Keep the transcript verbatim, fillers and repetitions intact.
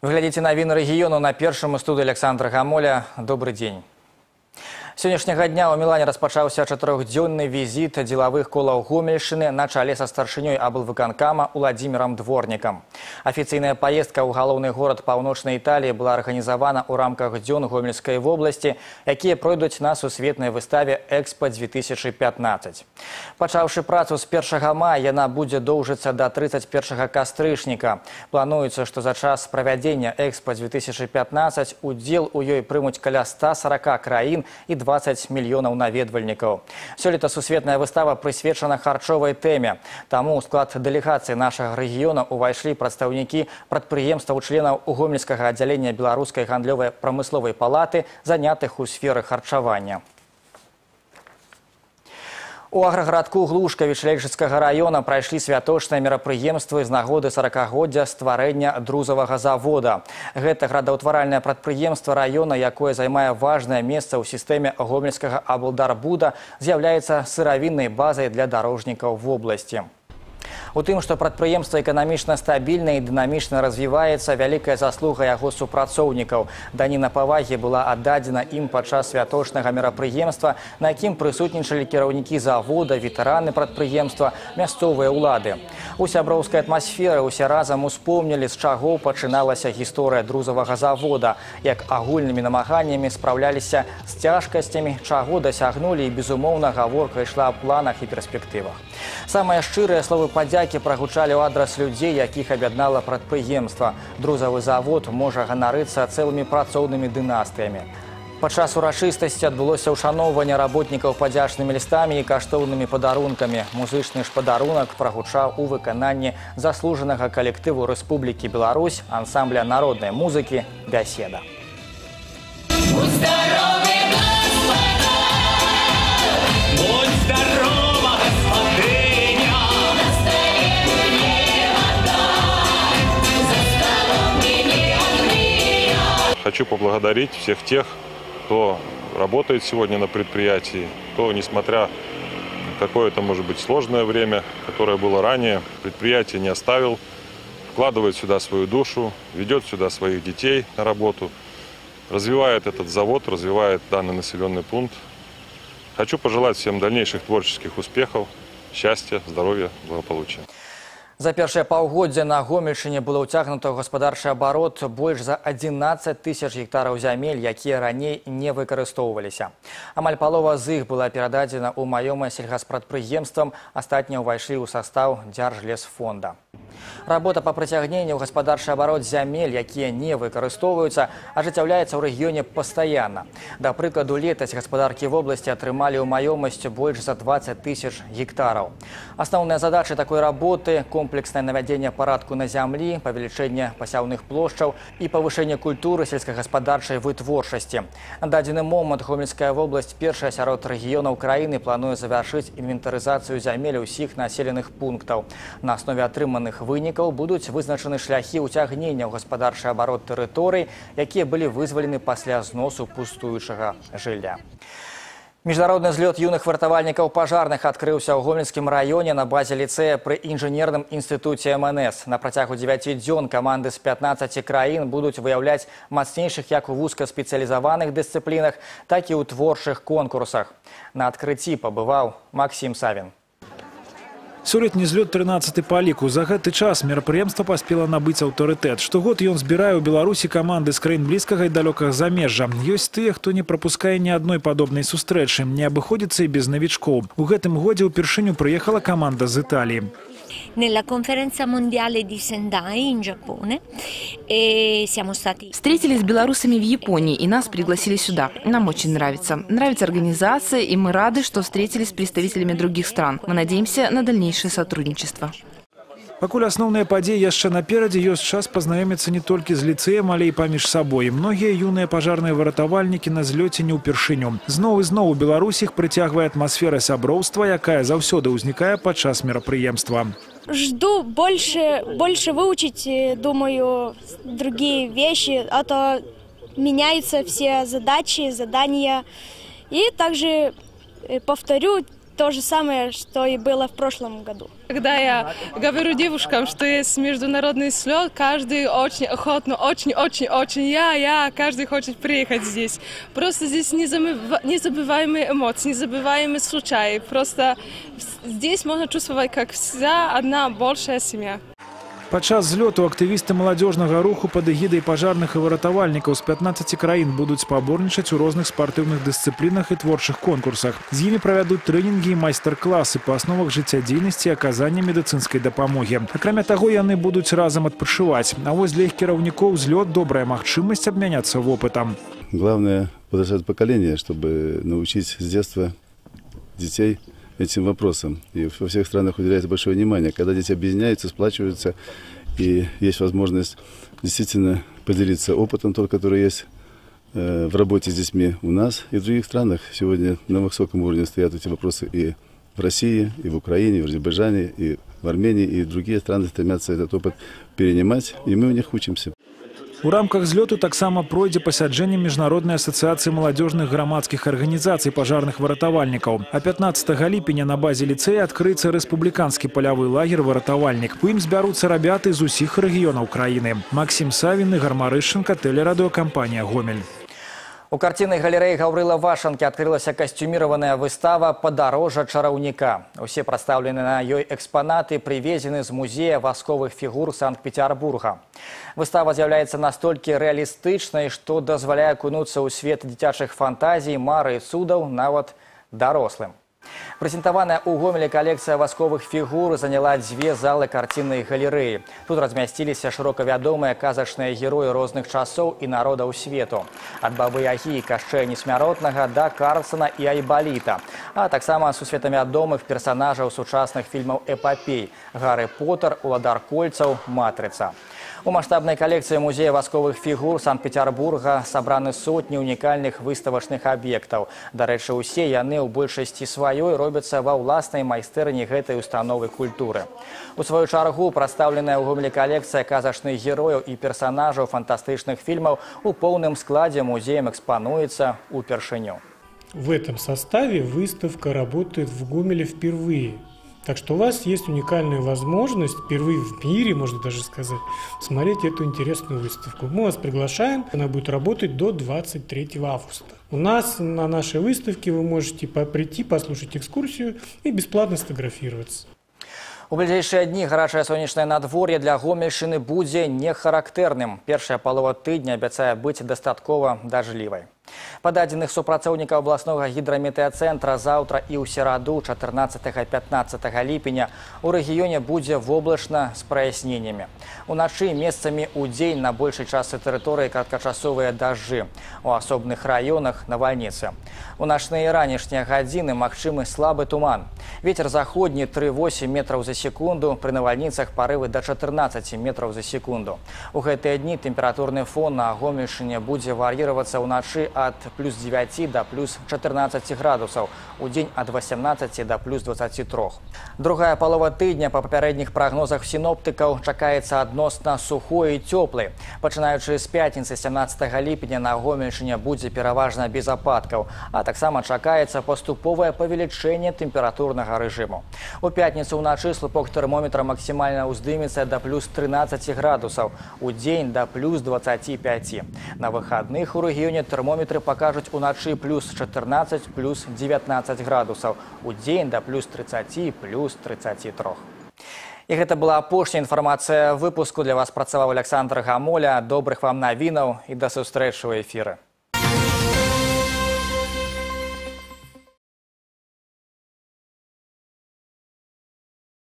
Вы глядите навіны рэгіёну на першым студыі Александра Гамоля. Добрый день. Сённяшняга дня ў Мілане распачаўся чатырохдзённы візіт дзелавых колаў Гомельшчыны на чале са старшынёй аблвыканкама Уладзімірам Дворнікам. Афіцыйная паездка ў галоўны горад паўночнай Італіі была арганізавана ў рамках дзён Гомельскай вобласці, якія пройдуць на сусветнай выставе Экспа две тысячи пятнадцать. Пачаўшы працу з першага мая, яна будзе доўжыцца да тридцать первого кастрычніка. Плануецца, што за час правядзення Экспа две тысячи пятнадцать удзел у ёй прымуць каля ста сорока краін і двадцать мільёнаў наведвальнікаў. Сёлета сусветная выстава прысвечана харчовай тэме. Таму ў склад дэлегацыі нашага рэгіёна увайшлі прадстаўнікі прадпрыемстваў членаў гомельскага аддзялення беларускай гандлёвай прамысловай палаты, занятых у сферы харчавання. У аграгарадку Глушкавіч Лельчыцкага раёна прайшлі святочныя мерапрыемствы з нагоды сорокагоддзя стварэння друзавага завода. Гэта градаўтваральнае прадпрыемства раёна, якое займае важнае месца ў сістэме гомельскага аблдарбуда, з'яўляецца сыравіннай базай для дарожнікаў вобласці. У тым, што прадпрыемства эканамічна стабільна і дынамічна развіваецца, вялікая заслуга яго супрацоўнікаў. Даніна павагі была аддадзена ім падчас святочнага мерапрыемства, на якім прысутнічалі кіраўнікі завода, ветэраны прадпрыемства, мясцовыя ўлады. У сяброўскай атмасферы усе разам успомнілі, з чаго пачыналася гісторыя друзавага завода, як агульнымі намаганнямі спраўляліся з цяжкасцямі, чаго дасягнулі, і, безумоўна, гаворка ішла аб планах і перспектывах. Самыя шчырыя словы падзякі прагучалі ў адрас людзей, якіх аб'яднала прадпрыемства. Друзавы завод можа ганарыцца цэлымі працоўнымі дынастыямі. Падчас урачыстасці адбылося ўшаноўванне работнікаў падзячнымі лістамі і каштоўнымі падарункамі. Музычны ж падарунак прагучаў у выкананні заслужанага калектыву Рэспублікі Беларусь ансамбля народнай музыкі «Бяседа». Будь здоровы, господа! Будь здорова, господыня! На столе не вода, за столом не огня. Хочу поблагодарить всех тех, кто работает сегодня на предприятии, кто, несмотря на какое-то, может быть, сложное время, которое было ранее, предприятие не оставил, вкладывает сюда свою душу, ведет сюда своих детей на работу, развивает этот завод, развивает данный населенный пункт. Хочу пожелать всем дальнейших творческих успехов, счастья, здоровья, благополучия. За першае паўгоддзе на Гомельшчыне было ўцягнута ў гаспадарчы абарот больш за адзінаццаць тысяч гектараў зямель, якія раней не выкарыстоўваліся. Амаль палова з іх была перададзена ў маёмасць сельгаспрадпрыемствам, астатнія ўвайшлі ў састаў Дзяржлесфонда. Работа па прыцягненню ў гаспадарчы абарот зямель, якія не выкарыстоўваюцца, ажыццяўляецца ў рэгіёне пастаянна. Да прыкладу, летась гаспадаркі вобласці атрымалі ў маёмасць больш за двадцать тысяч гектараў. Асноўныя задачы такой работы – комплексное наведение порядку на земле, павелічэнне пасяўных плошчаў и повышение культуры сельскохаспадарчай вытворчасці. На дадзены момант Гомельская вобласць першая сярод рэгіёнаў краіны плануе завяршыць інвентарызацыю зямель усіх населеных пунктаў. На аснове атрыманых вынікаў будуць вызначаны шляхі ўцягнення ў гаспадарчы абарот тэрыторый, якія былі вызвалены пасля зносу пустуючага жылля. Международный взлет юных вартавальников пожарных открылся в Гомельском районе на базе лицея при инженерном институте эм эн эс. На протягу девяти дзён команды с пятнадцати краін будут выявлять мацнейших як у вузкоспециализованных дисциплинах, так и у творчых конкурсах. На открытии побывал Максим Савин. Сёлетні злёт трынаццаты па ліку. За гэты час мерапрыемства паспела набыць аўтарытэт. Штогод ён збірае ў Беларусі каманды з краін блізкага і далёкага замежжа. Ёсць тыя, хто не прапускае ні адной падобнай сустрэчы, не абыходзіцца і без навічкоў. У гэтым годзе ўпершыню прыехала каманда з Італіі. Nella conferenza mondiale di Sendai in Giappone e siamo stati... Встретились с белорусами в Японии и нас пригласили сюда. Нам очень нравится. Нравится организация, и мы рады, что встретились с представителями других стран. Мы надеемся на дальнейшее сотрудничество. Пакуль асноўныя падзеі яшчэ наперадзе, ёсць час пазнаёміцца не толькі з ліцэем, але і паміж сабой. Многія юныя пажарныя выратавальнікі на злёце не ўпершыню. Зноў і зноў у Беларусі іх прыцягвае атмасфера сяброўства, якая заўсёды ўзнікае падчас мерапрыемства. Жду больше, больше выучить, думаю, другие вещи, а то меняются все задачи, задания. И также повторю то же самое, что и было в прошлом году. Когда я говорю девушкам, что есть международный слет, каждый очень охотно, очень-очень-очень, я, я, каждый хочет приехать здесь. Просто здесь незабываемые эмоции, незабываемые случаи. Просто здесь можно чувствовать, как вся одна большая семья. Падчас злёту актывісты маладзёжнага руху пад эгідай пажарных і выратавальнікаў з пятнаццаці краін будуць спаборнічаць у розных спартыўных дысцыплінах і творчых конкурсах. З імі правядуць трэнінгі і майстар-класы па асновах жыццядзейнасці і аказання медыцынскай дапамогі. Акрамя таго, яны будуць разам адпачываць. А вось для іх кіраўнікоў злёт добрая магчымасць абмяняцца вопытам. Главное – подрастать поколение, чтобы научить с детства детей этим вопросам. И во всех странах уделяется большое внимание. Когда дети объединяются, сплачиваются, и есть возможность действительно поделиться опытом, тот, который есть э, в работе с детьми у нас и в других странах. Сегодня на высоком уровне стоят эти вопросы и в России, и в Украине, и в Азербайджане, и в Армении, и другие страны стремятся этот опыт перенимать, и мы у них учимся. У рамках злёту таксама пройдзе пасяджэнне міжнароднай асацыяцыі маладзёжных грамадскіх арганізацый пажарных выратавальнікаў. А пятнаццатага ліпеня на базе ліцэя адкрыецца рэспубліканскі палявы лагер «Выратавальнік». У ім збяруцца рабяты з усіх рэгіёнаў краіны. Максим Савін, Игорь Марышченко, телерадиокомпания «Гомель». У картинной галереи Гаврила Вашанки открылась костюмированная выстава «Подорожа чараўніка». Усе представлены на ёй экспонаты привезены из музея восковых фигур Санкт-Петербурга. Выстава з'яўляецца настолькі рэалістычнай, што дазваляе акунуцца ў свет дзіцячых фантазій, мары і цудаў нават дарослым. Прэзентаваная ў Гомелі калекцыя восковых фігур заняла дзве залы картиннай галерэі. Тут размясціліся шырока вядомыя казачныя героі розных часоў і народаў свету. Ад Бабы-Ягі і Кашчэя Несмяротнага да Карлсона і Айбаліта, а таксама сусветавядомых персанажаў сучасных фільмаў эпапей «Гарры Поттер», «Уладар кольцаў», «Матрыца». У маштабнай калекцыі музея восковых фігур Санкт-Петербурга сабраны сотні унікальных выставачных аб'ектаў. Дарэчы, усе яны ў большасці сваёй робяцца ва ўласнай майстэрні гэтай установы культуры. У сваю чаргу прадстаўленая ў Гомелі калекцыя казачных герояў і персанажаў фантастычных фільмаў у поўным складзе музеем экспануецца ўпершыню. В этом составе выставка работает в Гомеле впервые. Так что у вас есть уникальная возможность, впервые в мире, можно даже сказать, смотреть эту интересную выставку. Мы вас приглашаем, она будет работать до двадцать третьего августа. У нас на нашей выставке вы можете прийти, послушать экскурсию и бесплатно сфотографироваться. У бліжэйшыя дні гарачае сонечнае надвор'е для Гомельшчыны будзе нехарактэрным. Першая палова тыдня абяцае быць дастаткова дажлівай. Па дадзеных супрацоўніка абласнога гідраметэацэнтра заўтра і ў сераду чатырнаццатага-пятнаццатага ліпеня у рэгіёне будзе воблачна з праясненнямі. Уначы месцамі ў дзень на большай частцы тэрыторыі кароткачасовыя дажджы. У асобных раёнах навальніцы. У начныя і ранішнія гадзіны магчымы слабы туман. Вецер заходні тры восемь метраў за секунду, пры навальніцах парывы да чатырнаццаці метраў за секунду. У гэтыя дні тэмпературны фон на Гомельшчыне будзе вар'іравацца ўначы от плюс девяти до плюс чатырнаццаці градусаў, у дзень от восемнадцати до плюс двадцати трёх. Другая палова тыдня па папярэдніх прагнозах сіноптыкаў чакаецца адносна сухой і цёплай. Пачынаючы з пятніцы сямнаццатага ліпеня на Гомельшчыне будзе пераважна без ападкаў, а таксама чакаецца паступовае павелічэнне тэмпературнага рэжыму. У пятніцу ўначы слупок тэрмометра максімальна ўздымецца да плюс трынаццаці градусаў, у дзень да плюс двадцати пяти. На выхадных у рэгіёне тэрмометры покажут уначы плюс чатырнаццаць, плюс девятнадцать градусаў, у дзень да плюс тридцати, плюс тридцати трёх. І гэта была апошняя інфармацыя выпуску. Для вас працаваў Александр Гамоля. Добрых вам навінаў і да сустрэчы ў эфіры.